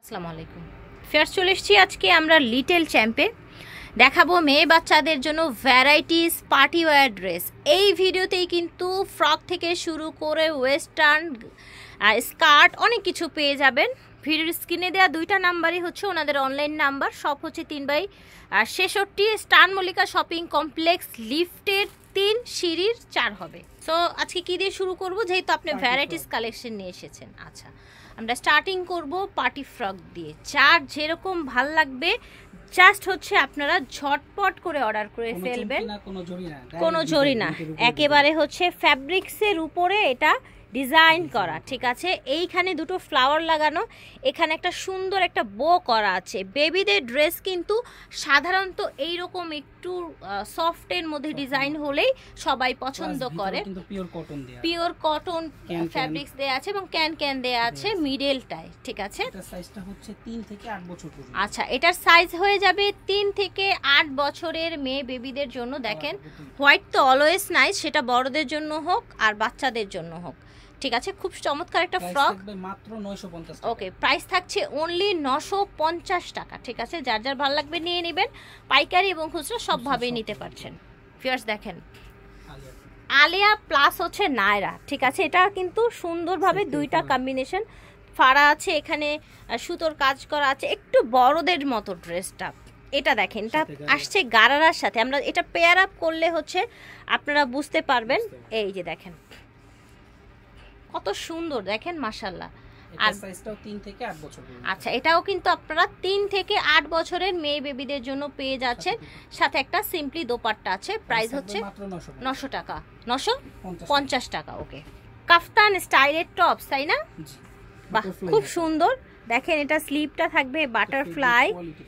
আসসালামু আলাইকুম। ফেয়ার চলে এসেছি আজকে আমরা লিটল চ্যাম্পে দেখাবো মেয়ে বাচ্চাদের জন্য ভ্যারাইটিস পার্টি ওয়্যার ড্রেস। এই ভিডিওতেই কিন্তু ফ্রক থেকে শুরু করে ওয়েস্টার্ন স্কার্ট অনেক কিছু পেয়ে যাবেন। ভিডিওর স্ক্রিনে দেওয়া দুইটা নাম্বারই হচ্ছে ওনাদের অনলাইন নাম্বার। সব হচ্ছে 3/66 স্টান মল্লিকা শপিং কমপ্লেক্স, লিফটের 3, সিঁড়ির 4 হবে। সো আজকে কি দিয়ে শুরু করব, যেহেতু আপনি ভ্যারাইটিস কালেকশন নিয়ে এসেছেন। আচ্ছা, আমরা স্টার্টিং করব পার্টি ফ্রক দিয়ে। যার যেরকম ভাল লাগবে জাস্ট হচ্ছে আপনারা ঝটপট করে অর্ডার করে ফেলবেন। কোনো জরি না, একেবারে হচ্ছে ফ্যাব্রিক্সের উপরে এটা ডিজাইন করা, ঠিক আছে। এইখানে দুটো ফ্লাওয়ার লাগানো, এখানে একটা সুন্দর একটা বো করা আছে। বেবিদের ড্রেস কিন্তু সাধারণত এইরকম একটু সফটের মধ্যে ডিজাইন হলেই সবাই পছন্দ করে। পিওর কটন ফ্যাব্রিক্স দেয়া আছে এবং ক্যান ক্যান দেয়া আছে মিডলটায়, ঠিক আছে। এটার সাইজটা হচ্ছে 3 থেকে 8 বছর পর্যন্ত। আচ্ছা, এটার সাইজ হয়ে যাবে 3 থেকে 8 বছরের মেয়ে বেবিদের জন্য। দেখেন হোয়াইট তো অলওয়েজ নাইস, সেটা বড়দের জন্য হোক আর বাচ্চাদের জন্য হোক, ঠিক আছে। খুব চমৎকার একটা ফ্রক, মাত্র 950 টাকা। ওকে, প্রাইস থাকছে অনলি 950 টাকা, ঠিক আছে। যার যার ভালো লাগবে নিয়ে নেবেন, পাইকারি এবং খুচরা সবভাবেই নিতে পারছেন। ফিয়ার্স দেখেন আলিয়া প্লাস হচ্ছে নায়রা, ঠিক আছে। এটা কিন্তু সুন্দরভাবে দুইটা কম্বিনেশন ফাড়া আছে, এখানে সুতোর কাজ করা আছে, একটু বড়দের মতো ড্রেসটা। এটা দেখেন, এটা আসছে গারারার সাথে। আমরা এটা পেয়ার আপ করলে হচ্ছে আপনারা বুঝতে পারবেন। এই যে দেখেন কত সুন্দর, দেখেন মাশাআল্লাহ। আর সাইজটাও 3 থেকে 8 বছর। আচ্ছা, এটাও কিন্তু আপনারা 3 থেকে 8 বছরের মেয়ে বেবিদের জন্য পেয়ে যাচ্ছেন। সাথে একটা সিম্পলি দোপাট্টা আছে। প্রাইস হচ্ছে মাত্র 900 টাকা, 950 টাকা। ওকে, কাফতান স্টাইলের টপস, তাই না? বাহ, খুব সুন্দর। দেখেন এটা স্লিপটা থাকবে বাটারফ্লাই,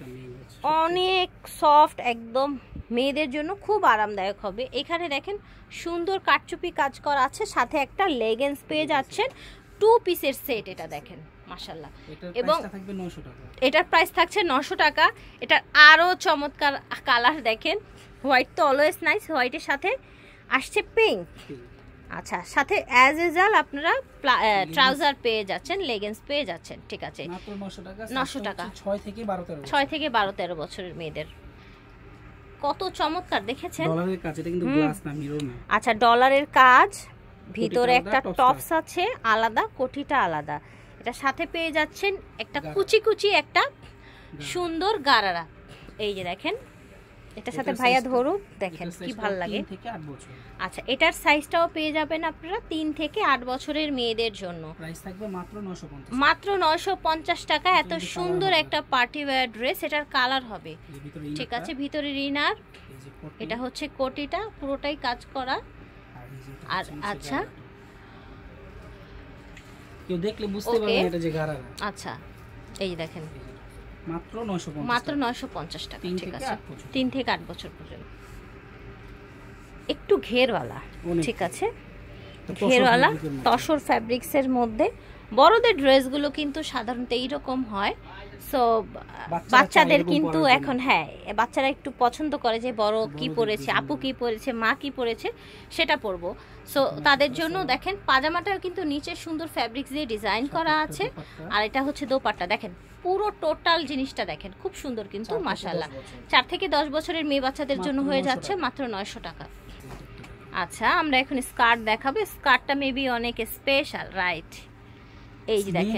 অনেক সফট, একদম মেয়েদের জন্য খুব আরামদায়ক হবে। এখানে দেখেন সুন্দর কাটচুপি কাজ করা আছে, সাথে একটা লেগিংস পেয়ে যাচ্ছেন, 2 পিসের সেট। এটা দেখেন মাশাআল্লাহ, এবং এটার প্রাইস থাকছে 900 টাকা। এটার আরো চমৎকার কালার দেখেন, হোয়াইট তো অলওয়েজ নাইস, হোয়াইটের সাথে আসছে পিঙ্ক। আচ্ছা, সাথে অ্যাজ ইউজুয়াল আপনারা ট্রাউজার পেয়ে যাচ্ছেন, লেগিংস পেয়ে যাচ্ছেন, ঠিক আছে। মাত্র 900 টাকা 6 থেকে 12-13 বছরের মেয়েদের। কত চমৎকার, দেখেছেন? ডলারের কাজ, এটা কিন্তু গ্লাস না, মিরর না। আচ্ছা, ডলারের কাজ, ভিতরে একটা টপস আছে আলাদা, কোটিটা আলাদা। এটা সাথে পেয়ে যাচ্ছেন একটা কুচি কুচি একটা সুন্দর গারারা। এই যে দেখেন, এটার সাথে ভাইয়া ধরুক, দেখেন কি ভালো লাগে। আচ্ছা, এটার সাইজটাও পেয়ে যাবেন আপনারা 3 থেকে 8 বছরের মেয়েদের জন্য। প্রাইস থাকবে মাত্র 950 টাকা। এত সুন্দর একটা পার্টি ওয়্যার ড্রেস। এটার কালার হবে, ঠিক আছে। ভিতরে ইনার, এটা হচ্ছে কোটিটা পুরোটাই কাজ করা। আর আচ্ছা, কেউ দেখলে বুঝতে পারবে এটা যে গারারা। আচ্ছা, এই যে দেখেন মাত্র 950 টাকা, ঠিক আছে। 3 থেকে 8 বছর পর্যন্ত। একটু ঘেরওয়ালা, ঠিক আছে, ঘেরওয়ালা তসর ফ্যাব্রিক্সের মধ্যে। বড়দের ড্রেসগুলো কিন্তু সাধারণত এইরকম হয়। সো বাচ্চাদের কিন্তু এখন, হ্যাঁ, বাচ্চারা একটু পছন্দ করে যে বড় কি পরেছে, আপু কি পরেছে, মা কি পরেছে, সেটা পরবো। সো তাদের জন্য দেখেন পাজামাটাও কিন্তু নিচে সুন্দর ফ্যাব্রিক্স দিয়ে ডিজাইন করা আছে। আর এটা হচ্ছে দোপাট্টা, দেখেন পুরো টোটাল জিনিসটা দেখেন, খুব সুন্দর কিন্তু মাশাআল্লাহ। 4 থেকে 10 বছরের মেয়ে বাচ্চাদের জন্য হয়ে যাচ্ছে মাত্র 900 টাকা। আচ্ছা, আমরা এখন স্কার্ট দেখাবো। স্কার্টটা মেবি অনেক স্পেশাল, রাইট? এই যে দেখেন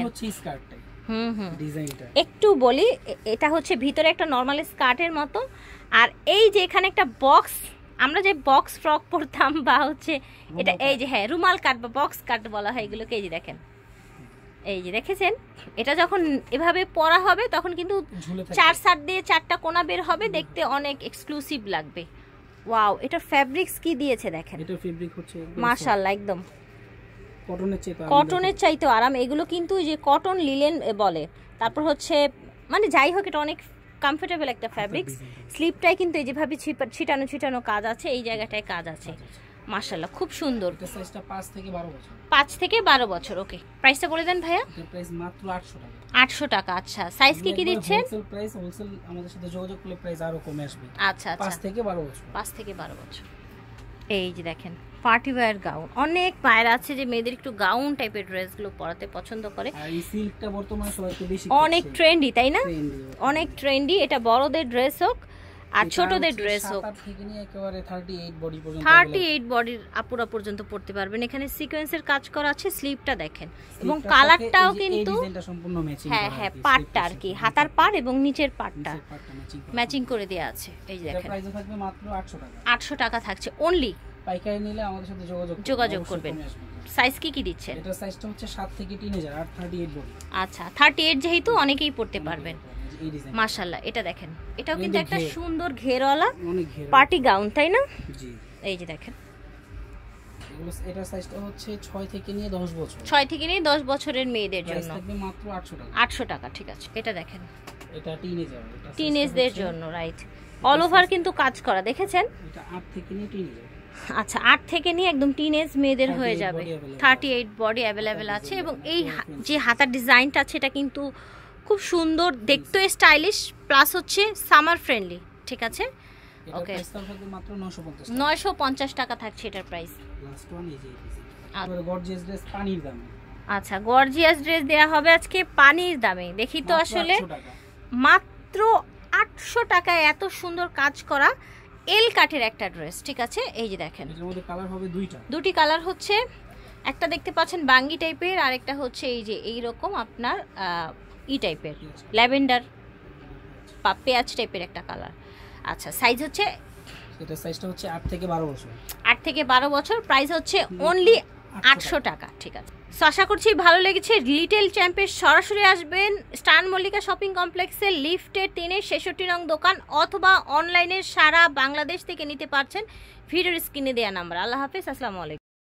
একটু বলি, এটা হচ্ছে ভিতরে একটা নর্মাল স্কার্টের মতো। আর এই যে এখানে একটা বক্স, আমরা যে বক্স ফ্রক পরতাম বা হচ্ছে এটা, এই যে হ্যাঁ রুমাল কাট বা বক্স কাট বলা হয় এগুলোকে। এই যে দেখেন, এই যে দেখেছেন, এটা যখন এভাবে পরা হবে তখন কিন্তু 4 সাইড দিয়ে 4টা কোণা বের হবে, দেখতে অনেক এক্সক্লুসিভ লাগবে। ওয়াও, এটা ফ্যাব্রিক্স কি দিয়েছে দেখেন, এটা ফেব্রিক হচ্ছে মাশাআল্লাহ, একদম কটনের চাইতে আরাম। এগুলো কিন্তু যে কটন লিলেন বলে, তারপর হচ্ছে মানে যাই হোক, এটা অনেক কমফোর্টেবল একটা ফ্যাব্রিক্স। স্লিপটাই কিন্তু এই যেভাবে ছিটানো ছিটানো কাজ আছে, এই জায়গাটায় কাজ আছে, মাশাআল্লাহ খুব সুন্দর। এটা সাইজটা 5 থেকে 12 বছর। 5 থেকে 12 বছর, ওকে। প্রাইসটা বলে দেন ভাইয়া। এর প্রাইস মাত্র 800 টাকা। 800 টাকা, আচ্ছা। সাইজ কি দিচ্ছেন? হোলসেল আমাদের সাথে যোগাযোগ করলে প্রাইস আরো কমে আসবে। আচ্ছা, 5 থেকে 12 বছর। 5 থেকে 12 বছর। এই যে দেখেন পার্টি ওয়্যার গাউন, অনেক মায়েরা আছে যে মেয়েদের একটু গাউন টাইপের ড্রেসগুলো পরাতে পছন্দ করে। আর এই সিল্কটা বর্তমানে সবাই একটু বেশি অনেক ট্রেন্ডি, তাই না? ট্রেন্ডি, অনেক ট্রেন্ডি। এটা বড়দের ড্রেস হোক আর ছোটদের ড্রেস হোক, 7 থেকে নিয়ে একেবারে 38 বডি পর্যন্ত 38 বডির আপুরা পর্যন্ত পড়তে পারবেন। এখানে সিকোয়েন্সের কাজ করা আছে, স্লিভটা দেখেন এবং কালারটাও কিন্তু সম্পূর্ণ ম্যাচিং। হ্যাঁ হ্যাঁ, পাড়টা আর কি, হাতার পাড় এবং নিচের পাড়টা ম্যাচিং করে দেওয়া আছে। এই যে দেখেন, প্রাইস থাকবে মাত্র 800 টাকা। 800 টাকা থাকছে অনলি। পাইকারি নিলে আমাদের সাথে যোগাযোগ করবেন। সাইজ কি দিচ্ছেন? এটা সাইজটা হচ্ছে 7 থেকে 3000 আর 38 বডি। আচ্ছা, 38 যেহেতু অনেকেই পড়তে পারবেন। মাশাআল্লাহ, এটা দেখেন, এটাও কিন্তু একটা সুন্দর ঘেরওয়ালা পার্টি গাউন, তাই না? জি, এই যে দেখেন, এটা সাইজটা হচ্ছে 6 থেকে নিয়ে 10 বছর। 6 থেকে নিয়ে 10 বছরের মেয়েদের জন্য থাকবে মাত্র 800 টাকা। 800 টাকা, ঠিক আছে। এটা দেখেন, এটা টিনেজার, এটা টিনেজদের জন্য, রাইট। অল ওভার কিন্তু কাজ করা, দেখেছেন? এটা 8 থেকে নিয়ে টিনেজার। আচ্ছা, 8 থেকে নিয়ে একদম টিনেজ মেয়েদের হয়ে যাবে। 38 বডি অ্যাভেলেবেল আছে এবং এই যে হাতার ডিজাইনটা আছে এটা কিন্তু খুব সুন্দর, দেখতে স্টাইলিশ, প্লাস হচ্ছে সামার ফ্রেন্ডলি, ঠিক আছে? ওকে, মাত্র 950 টাকা থাকছে এটার প্রাইস। লাস্ট ওয়ান এই যে গর্জিয়াস ড্রেস পানির দামে। আচ্ছা, গর্জিয়াস ড্রেস দেয়া হবে আজকে পানির দামে। দেখি তো আসলে, মাত্র 800 টাকায় এত সুন্দর কাজ করা এল কাটের একটা ড্রেস, ঠিক আছে? এই যে দেখেন, এর মধ্যে কালার হবে দুটি কালার হচ্ছে, একটা দেখতে পাচ্ছেন বাঙ্গি টাইপের, আর একটা হচ্ছে এই যে এইরকম আপনার টাইপের ল্যাভেন্ডার বা পেঁয়াজ টাইপের একটা কালার। আচ্ছা, সাইজ হচ্ছে, এটা সাইজটা হচ্ছে 8 থেকে 12 বছর। 8 থেকে 12 বছর, প্রাইস হচ্ছে অনলি 800 টাকা, ঠিক আছে? সো আশা করছি ভালো লেগেছে। লিটল চ্যাম্পে সরাসরি আসবেন স্টান মল্লিকা শপিং কমপ্লেক্সের লিফটের 3-এর 66 নং দোকান, অথবা অনলাইনে সারা বাংলাদেশ থেকে নিতে পারছেন ভিডিওর স্ক্রিনে দেওয়া নাম্বার। আল্লাহ হাফেজ, আসসালামু আলাইকুম।